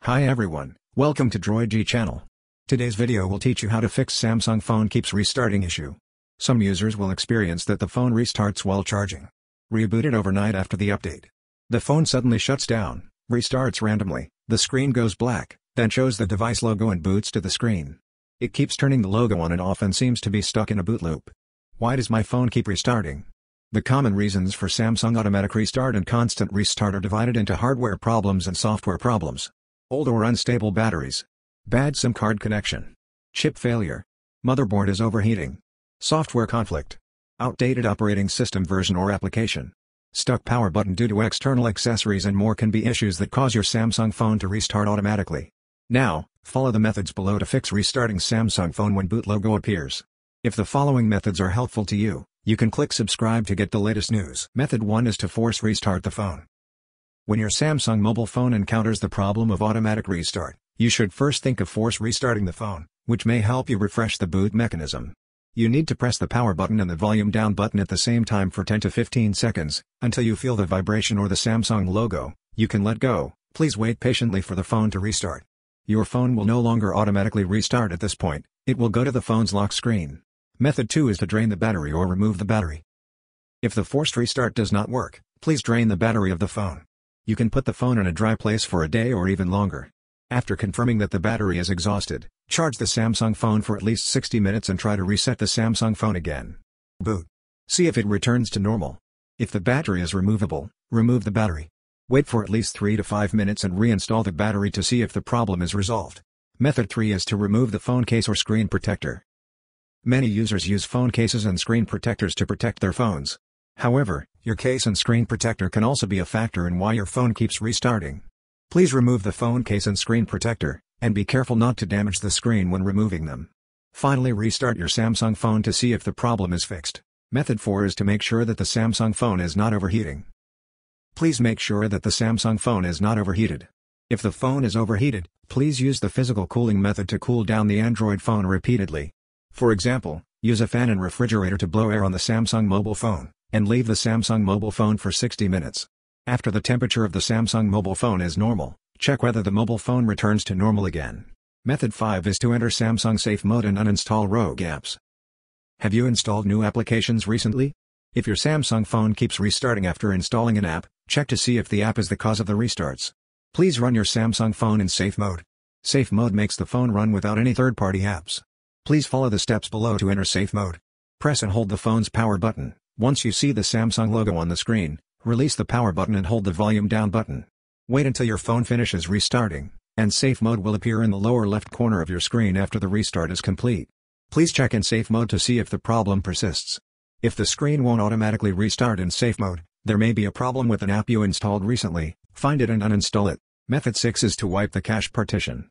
Hi everyone, welcome to Droid channel. Today's video will teach you how to fix Samsung phone keeps restarting issue. Some users will experience that the phone restarts while charging. Reboot it overnight after the update. The phone suddenly shuts down, restarts randomly, the screen goes black, then shows the device logo and boots to the screen. It keeps turning the logo on and off and seems to be stuck in a boot loop. Why does my phone keep restarting? The common reasons for Samsung automatic restart and constant restart are divided into hardware problems and software problems. Old or unstable batteries. Bad SIM card connection. Chip failure. Motherboard is overheating. Software conflict. Outdated operating system version or application. Stuck power button due to external accessories and more can be issues that cause your Samsung phone to restart automatically. Now, follow the methods below to fix restarting Samsung phone when boot logo appears. If the following methods are helpful to you, you can click subscribe to get the latest news. Method 1 is to force restart the phone. When your Samsung mobile phone encounters the problem of automatic restart, you should first think of force restarting the phone, which may help you refresh the boot mechanism. You need to press the power button and the volume down button at the same time for 10 to 15 seconds, until you feel the vibration or the Samsung logo. You can let go. Please wait patiently for the phone to restart. Your phone will no longer automatically restart at this point, it will go to the phone's lock screen. Method 2 is to drain the battery or remove the battery. If the forced restart does not work, please drain the battery of the phone. You can put the phone in a dry place for a day or even longer. After confirming that the battery is exhausted, charge the Samsung phone for at least 60 minutes and try to reset the Samsung phone again. Boot. See if it returns to normal. If the battery is removable, remove the battery. Wait for at least 3 to 5 minutes and reinstall the battery to see if the problem is resolved. Method 3 is to remove the phone case or screen protector. Many users use phone cases and screen protectors to protect their phones. However, your case and screen protector can also be a factor in why your phone keeps restarting. Please remove the phone case and screen protector, and be careful not to damage the screen when removing them. Finally, restart your Samsung phone to see if the problem is fixed. Method 4 is to make sure that the Samsung phone is not overheating. Please make sure that the Samsung phone is not overheated. If the phone is overheated, please use the physical cooling method to cool down the Android phone repeatedly. For example, use a fan and refrigerator to blow air on the Samsung mobile phone, and leave the Samsung mobile phone for 60 minutes. After the temperature of the Samsung mobile phone is normal, check whether the mobile phone returns to normal again. Method 5 is to enter Samsung Safe Mode and uninstall rogue apps. Have you installed new applications recently? If your Samsung phone keeps restarting after installing an app, check to see if the app is the cause of the restarts. Please run your Samsung phone in Safe Mode. Safe Mode makes the phone run without any third-party apps. Please follow the steps below to enter Safe Mode. Press and hold the phone's power button. Once you see the Samsung logo on the screen, release the power button and hold the volume down button. Wait until your phone finishes restarting, and Safe Mode will appear in the lower left corner of your screen after the restart is complete. Please check in Safe Mode to see if the problem persists. If the screen won't automatically restart in Safe Mode, there may be a problem with an app you installed recently. Find it and uninstall it. Method 6 is to wipe the cache partition.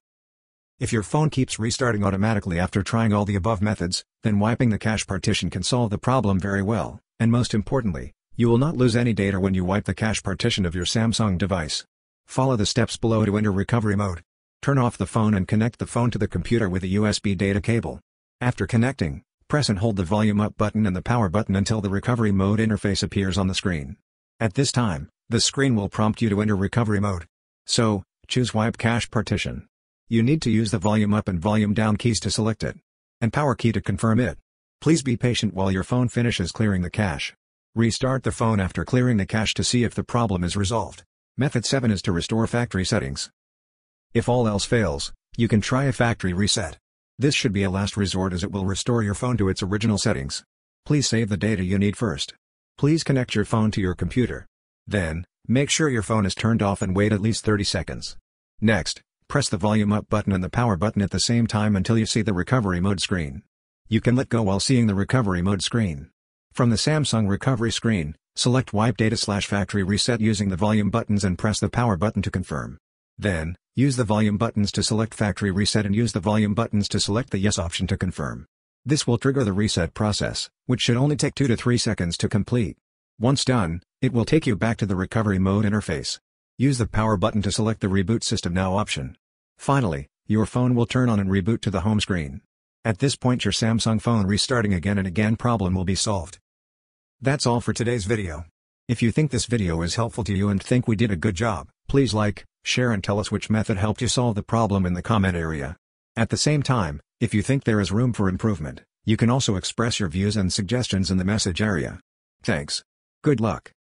If your phone keeps restarting automatically after trying all the above methods, then wiping the cache partition can solve the problem very well, and most importantly, you will not lose any data when you wipe the cache partition of your Samsung device. Follow the steps below to enter recovery mode. Turn off the phone and connect the phone to the computer with a USB data cable. After connecting, press and hold the volume up button and the power button until the recovery mode interface appears on the screen. At this time, the screen will prompt you to enter recovery mode. So, choose Wipe Cache Partition. You need to use the volume up and volume down keys to select it, and power key to confirm it. Please be patient while your phone finishes clearing the cache. Restart the phone after clearing the cache to see if the problem is resolved. Method 7 is to restore factory settings. If all else fails, you can try a factory reset. This should be a last resort as it will restore your phone to its original settings. Please save the data you need first. Please connect your phone to your computer. Then, make sure your phone is turned off and wait at least 30 seconds. Next, press the volume up button and the power button at the same time until you see the recovery mode screen. You can let go while seeing the recovery mode screen. From the Samsung recovery screen, select Wipe Data/Factory Reset using the volume buttons and press the power button to confirm. Then, use the volume buttons to select Factory Reset and use the volume buttons to select the Yes option to confirm. This will trigger the reset process, which should only take 2 to 3 seconds to complete. Once done, it will take you back to the recovery mode interface. Use the power button to select the Reboot System Now option. Finally, your phone will turn on and reboot to the home screen. At this point your Samsung phone restarting again and again problem will be solved. That's all for today's video. If you think this video is helpful to you and think we did a good job, please like, Share and tell us which method helped you solve the problem in the comment area. At the same time, if you think there is room for improvement, you can also express your views and suggestions in the message area. Thanks. Good luck.